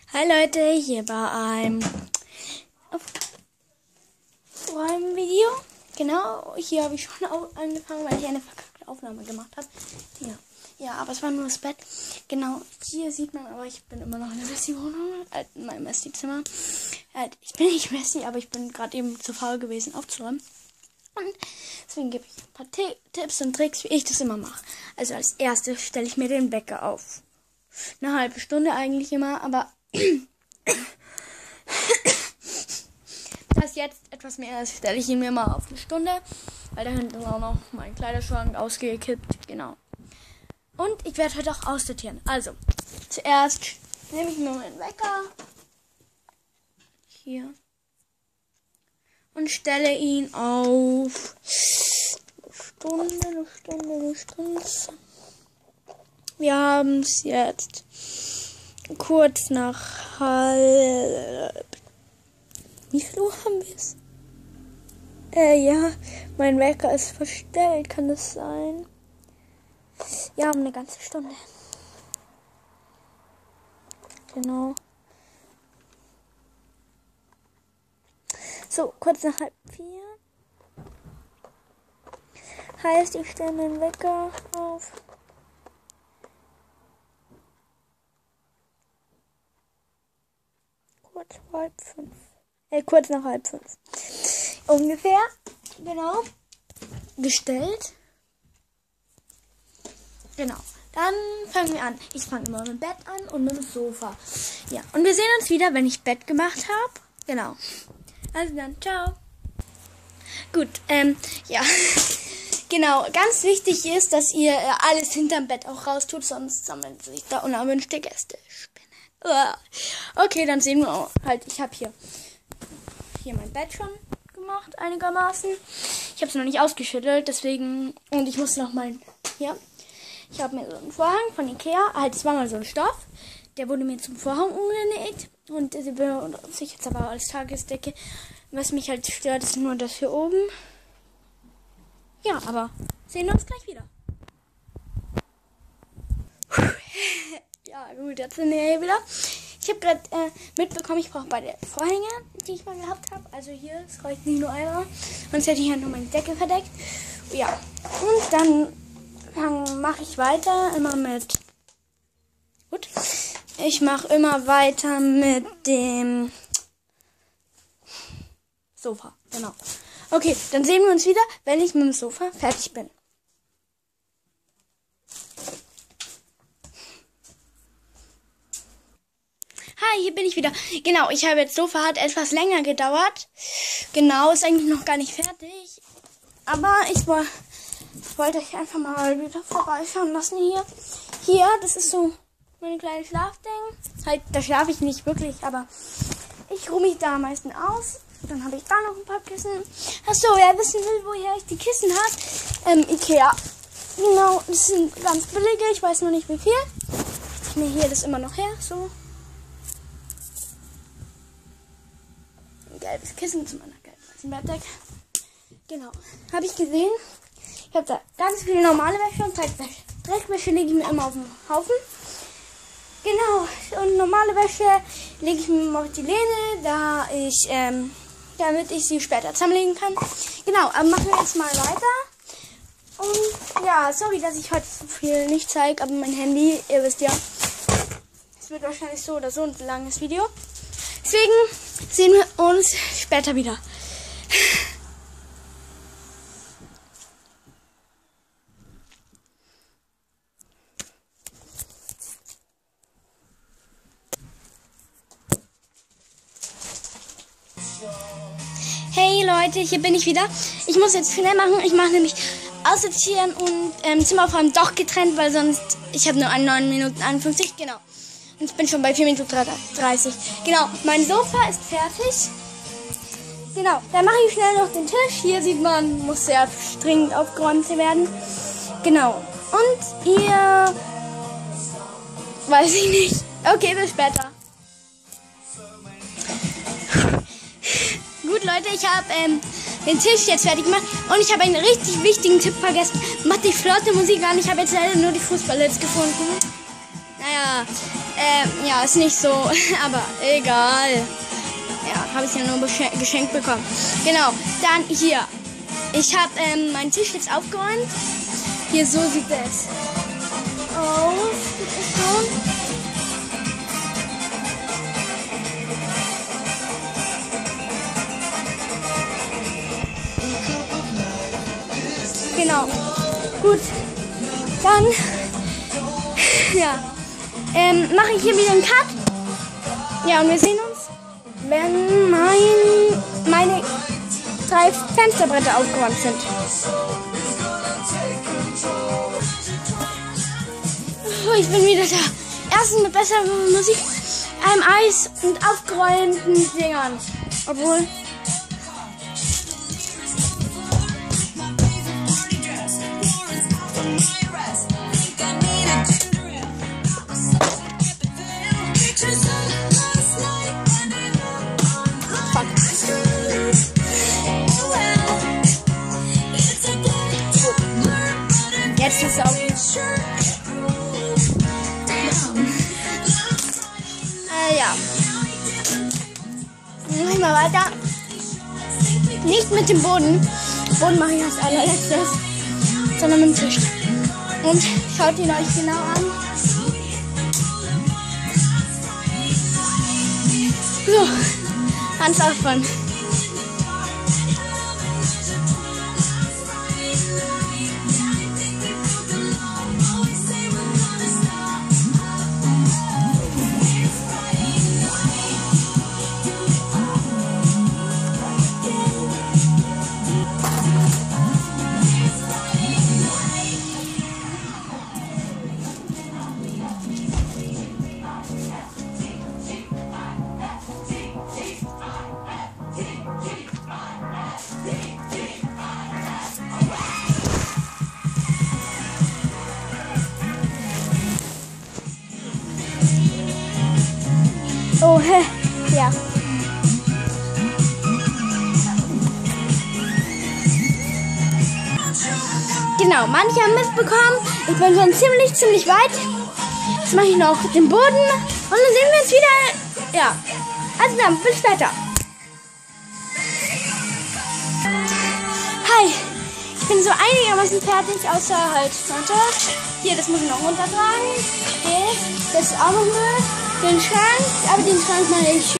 Hi Leute, hier bei einem Video. Genau, hier habe ich schon angefangen, weil ich eine verkackte Aufnahme gemacht habe. Ja, aber es war nur das Bett. Genau, hier sieht man, aber ich bin immer noch in der Messi-Wohnung, in meinem Messi-Zimmer. Ich bin nicht Messi, aber ich bin gerade eben zu faul gewesen aufzuräumen. Und deswegen gebe ich ein paar Tipps und Tricks, wie ich das immer mache. Also als erstes stelle ich mir den Wecker auf. Eine halbe Stunde eigentlich immer, aber das jetzt etwas mehr ist, stelle ich ihn mir mal auf eine Stunde, weil da hinten ist auch noch mein Kleiderschrank ausgekippt, genau. Und ich werde heute auch aussortieren. Also, zuerst nehme ich mir meinen Wecker hier und stelle ihn auf eine Stunde. Wir haben es jetzt kurz nach halb. Wie viel Uhr haben wir es? Ja, mein Wecker ist verstellt, kann das sein? Ja, um eine ganze Stunde. Genau. So, kurz nach 3:30. Heißt, ich stelle meinen Wecker auf. Kurz nach 4:30. Ungefähr. Genau. Gestellt. Genau. Dann fangen wir an. Ich fange immer mit dem Bett an und mit dem Sofa. Ja. Und wir sehen uns wieder, wenn ich Bett gemacht habe. Genau. Also dann, ciao. Gut, ja. Genau, ganz wichtig ist, dass ihr alles hinterm Bett auch raustut, sonst sammeln sich da unerwünschte Gäste. Okay, dann sehen wir halt, ich habe hier mein Bett schon gemacht, einigermaßen. Ich habe es noch nicht ausgeschüttelt, deswegen, und ich muss noch mal, hier, ich habe mir so einen Vorhang von Ikea, das war mal so ein Stoff, der wurde mir zum Vorhang umgenäht und sie benutze ich jetzt aber als Tagesdecke. Was mich halt stört, ist nur das hier oben. Ja, aber sehen wir uns gleich wieder. Ja, gut, jetzt sind wir hier wieder. Ich habe gerade mitbekommen, ich brauche beide Vorhänge, die ich mal gehabt habe. Also hier, es reicht nicht nur einmal. Sonst hätte ich ja nur meine Decke verdeckt. Ja, und dann mache ich weiter immer mit... Gut. Ich mache immer weiter mit dem Sofa. Genau. Okay, dann sehen wir uns wieder, wenn ich mit dem Sofa fertig bin. Hi, hier bin ich wieder. Genau, ich habe jetzt Sofa, hat etwas länger gedauert. Genau, ist eigentlich noch gar nicht fertig. Aber ich wollte euch einfach mal wieder vorbeischauen lassen hier. Hier, das ist so mein kleines Schlafding. Halt, da schlafe ich nicht wirklich, aber ich ruhe mich da am meisten aus. Dann habe ich da noch ein paar Kissen. Achso, wer wissen will, woher ich die Kissen habe? Ikea. Genau, das sind ganz billige. Ich weiß noch nicht wie viel. Ich nehme hier das immer noch her. So. Ein gelbes Kissen zu meiner gelben Bettdecke. Genau. Habe ich gesehen. Ich habe da ganz viel normale Wäsche und Dreckwäsche. Dreckwäsche lege ich mir immer auf den Haufen. Genau. Und normale Wäsche lege ich mir immer auf die Lehne, damit ich sie später zusammenlegen kann. Genau, aber machen wir jetzt mal weiter. Und ja, sorry, dass ich heute so viel nicht zeige, aber mein Handy, ihr wisst ja, es wird wahrscheinlich so oder so ein langes Video. Deswegen sehen wir uns später wieder. Hey Leute, hier bin ich wieder. Ich muss jetzt schnell machen. Ich mache nämlich aussortieren und Zimmer aufräumen doch getrennt, weil sonst, ich habe nur 9 Minuten 51, genau. Und ich bin schon bei 4 Minuten 30. Genau, mein Sofa ist fertig. Genau, dann mache ich schnell noch den Tisch. Hier sieht man, muss sehr dringend aufgeräumt werden. Genau. Und ihr, weiß ich nicht. Okay, bis später. Gut, Leute, ich habe den Tisch jetzt fertig gemacht und ich habe einen richtig wichtigen Tipp vergessen. Macht die flotte Musik an. Ich habe jetzt leider nur die Fußballhits gefunden. Naja, naja, ja, ist nicht so, aber egal. Ja, habe ich ja nur geschenkt bekommen. Genau, dann hier. Ich habe meinen Tisch jetzt aufgeräumt. Hier, so sieht es aus. Genau. Gut. Dann ja, mache ich hier wieder einen Cut. Ja, und wir sehen uns, wenn meine 3 Fensterbretter aufgeräumt sind. Oh, ich bin wieder da. Erstens mit besserer Musik, einem Eis und aufgeräumten Dingern. Obwohl... Jetzt ist es auch. Ja. Mach ich mal weiter. Nicht mit dem Boden. Boden mache ich als allerletztes, sondern mit dem Tisch. Und schaut ihn euch genau an. So, Hans aufräumen. Oh, ja. Genau, manche haben mitbekommen, ich bin schon ziemlich weit. Jetzt mache ich noch den Boden und dann sehen wir uns wieder. Ja, also dann, bis später. Hi, ich bin so einigermaßen fertig, außer halt hier, das muss ich noch runtertragen. Das ist auch noch Müll. Den Schrank, aber den Schrank mache ich